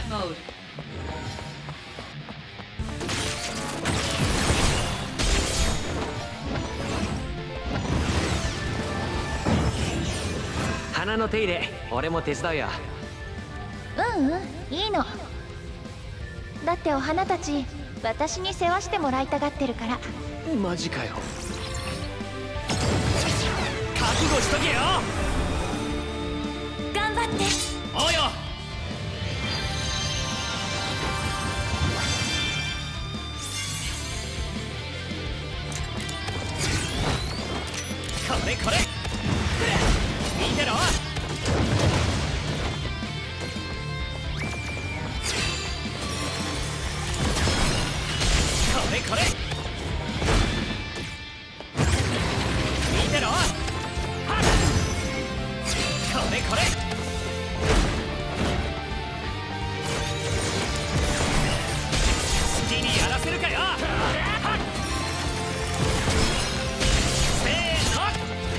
combat mode. 花の手入れ、俺も手伝うよ。 いいの。だってお花たち私に世話してもらいたがってるから。 マジかよ。覚悟しとけよ。 頑張って。 おうよ。これこれ見てろ。これこれ見てろ。はっこれこれ好きにやらせるかよ。はっせーの。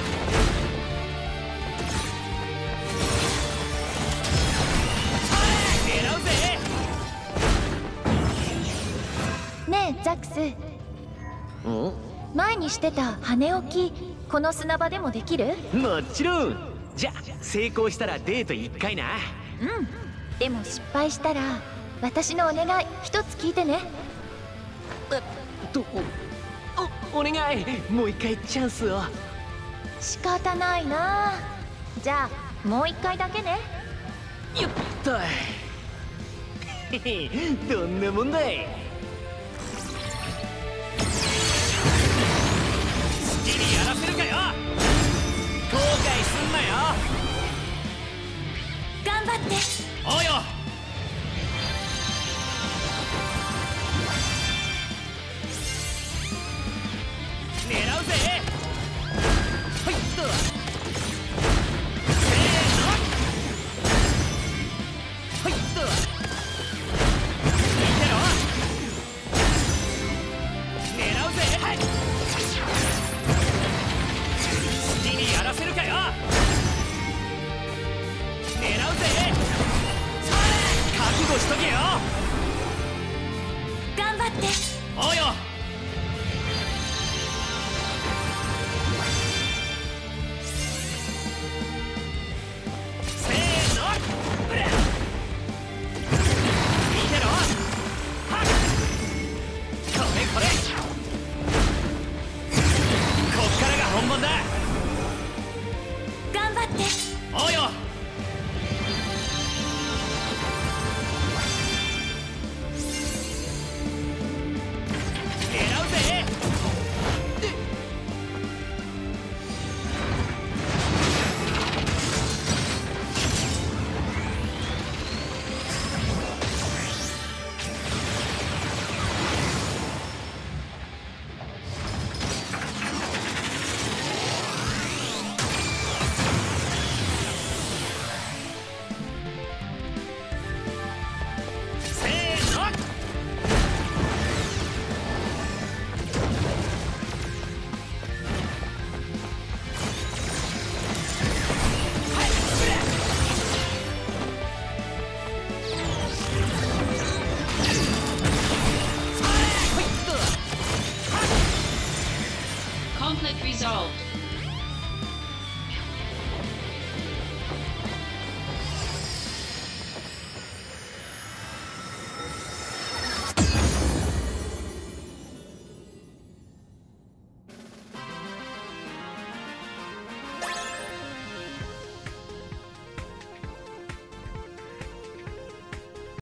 狙うぜ。 ねえザックス、前にしてた羽置き、この砂場でもできる？ もちろん。じゃあ成功したらデート1回な。 でも失敗したら私のお願い一つ聞いてね。 お願い、もう1回チャンスを。 仕方ないな。じゃあもう一回だけね。 よっとどんなもんだい。好きにやらせるかよ。後悔すんなよ。 頑張って。 おうよ。狙うぜ。